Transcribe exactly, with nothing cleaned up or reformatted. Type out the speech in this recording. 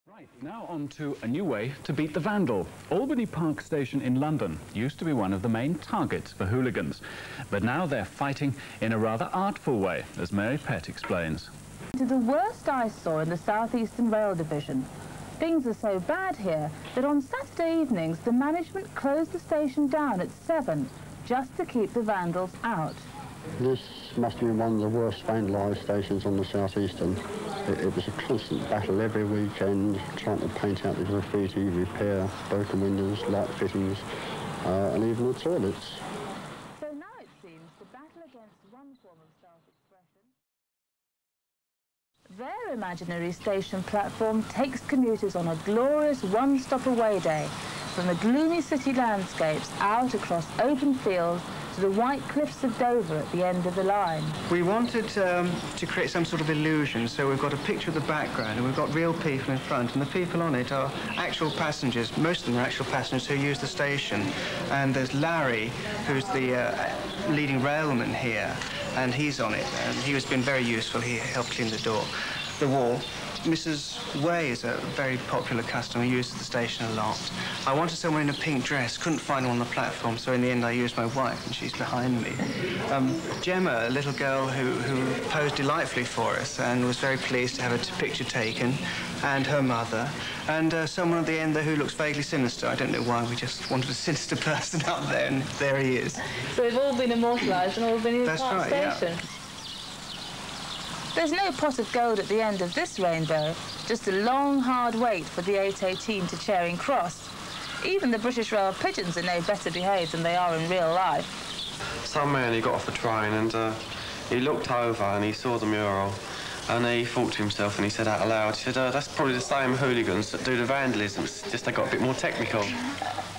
Right, now on to a new way to beat the vandal. Albany Park station in London used to be one of the main targets for hooligans, but now they're fighting in a rather artful way, as Mary Pett explains. To the worst I saw in the South Eastern Rail Division. Things are so bad here that on Saturday evenings the management closed the station down at seven just to keep the vandals out. This must have been one of the worst vandalised stations on the South Eastern. It, it was a constant battle every weekend, trying to paint out the graffiti, repair broken windows, light fittings, uh, and even the toilets. So now it seems the battle against one form of self-expression. Their imaginary station platform takes commuters on a glorious one-stop-away day from the gloomy city landscapes out across open fields to the white cliffs of Dover at the end of the line. We wanted um, to create some sort of illusion, so we've got a picture of the background and we've got real people in front, and the people on it are actual passengers. Most of them are actual passengers who use the station. And there's Larry, who's the uh, leading railman here, and he's on it, and he has been very useful. He helped clean the door, the wall. Missus Way is a very popular customer who uses the station a lot. I wanted someone in a pink dress, couldn't find one on the platform, so in the end I used my wife, and she's behind me. Um, Gemma, a little girl who, who posed delightfully for us and was very pleased to have a picture taken, and her mother, and uh, someone at the end there who looks vaguely sinister. I don't know why, we just wanted a sinister person up there, and there he is. So they've all been immortalised and all been in the Park station. Yeah. There's no pot of gold at the end of this rainbow, just a long, hard wait for the eight eighteen to Charing Cross. Even the British Rail pigeons are no better behaved than they are in real life. Some man, he got off the train and uh, he looked over and he saw the mural, and he thought to himself and he said out aloud, he said, uh, that's probably the same hooligans that do the vandalism, it's just they got a bit more technical.